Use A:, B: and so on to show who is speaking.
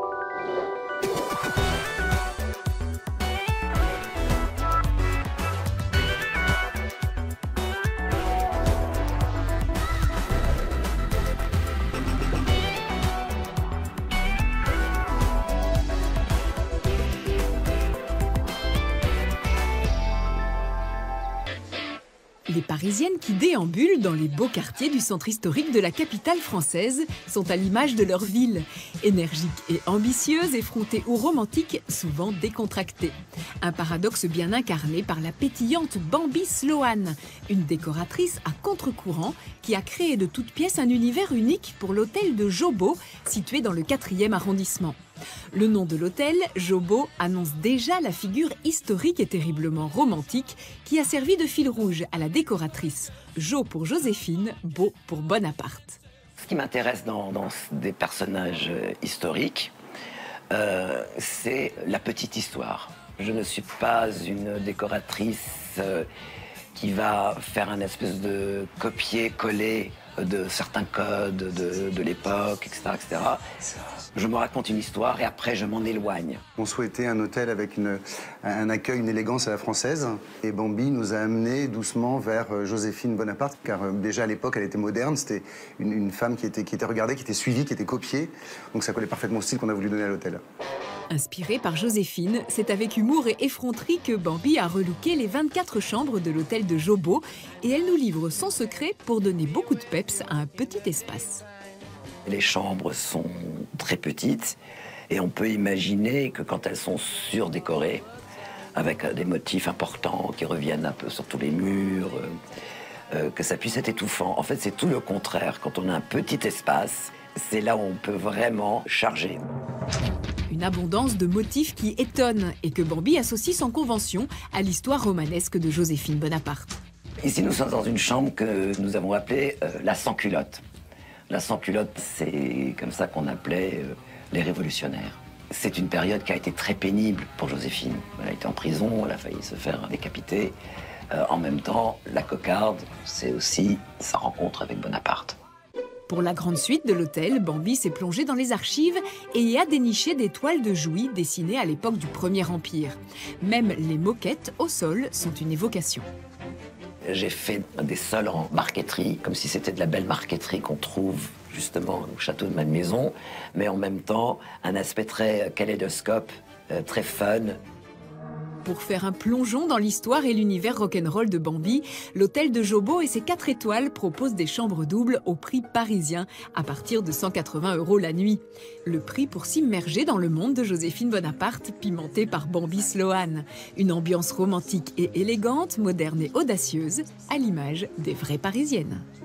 A: Les Parisiennes qui déambulent dans les beaux quartiers du centre historique de la capitale française sont à l'image de leur ville. Énergiques et ambitieuses, effrontées ou romantiques, souvent décontractées. Un paradoxe bien incarné par la pétillante Bambi Sloan, une décoratrice à contre-courant qui a créé de toutes pièces un univers unique pour l'hôtel de Jobo, situé dans le 4e arrondissement. Le nom de l'hôtel, Jobo, annonce déjà la figure historique et terriblement romantique qui a servi de fil rouge à la décoratrice. Jo pour Joséphine, Beau pour Bonaparte.
B: Ce qui m'intéresse dans des personnages historiques, c'est la petite histoire. Je ne suis pas une décoratrice qui va faire un espèce de copier-coller de certains codes de l'époque, etc., etc. Je me raconte une histoire et après je m'en éloigne.
C: On souhaitait un hôtel avec un accueil, une élégance à la française. Et Bambi nous a amenés doucement vers Joséphine Bonaparte, car déjà à l'époque elle était moderne, c'était une femme qui était regardée, qui était suivie, qui était copiée. Donc ça collait parfaitement au style qu'on a voulu donner à l'hôtel.
A: Inspiré par Joséphine, c'est avec humour et effronterie que Bambi a relooké les 24 chambres de l'hôtel de Jobo et elle nous livre son secret pour donner beaucoup de peps à un petit espace.
B: Les chambres sont très petites et on peut imaginer que quand elles sont surdécorées, avec des motifs importants qui reviennent un peu sur tous les murs, que ça puisse être étouffant. En fait, c'est tout le contraire. Quand on a un petit espace, c'est là où on peut vraiment charger.
A: Une abondance de motifs qui étonne et que Bambi associe sans convention à l'histoire romanesque de Joséphine Bonaparte.
B: Ici, nous sommes dans une chambre que nous avons appelée la sans-culotte. La sans-culotte, c'est comme ça qu'on appelait les révolutionnaires. C'est une période qui a été très pénible pour Joséphine. Elle a été en prison, elle a failli se faire décapiter. En même temps, la cocarde, c'est aussi sa rencontre avec Bonaparte.
A: Pour la grande suite de l'hôtel, Bambi s'est plongé dans les archives et y a déniché des toiles de Jouy dessinées à l'époque du Premier Empire. Même les moquettes au sol sont une évocation.
B: J'ai fait des sols en marqueterie, comme si c'était de la belle marqueterie qu'on trouve justement au château de Malmaison, mais en même temps un aspect très kaléidoscope, très fun.
A: Pour faire un plongeon dans l'histoire et l'univers rock'n'roll de Bambi, l'hôtel de Jobo et ses 4 étoiles proposent des chambres doubles au prix parisien, à partir de 180 € la nuit. Le prix pour s'immerger dans le monde de Joséphine Bonaparte, pimenté par Bambi Sloan. Une ambiance romantique et élégante, moderne et audacieuse, à l'image des vraies Parisiennes.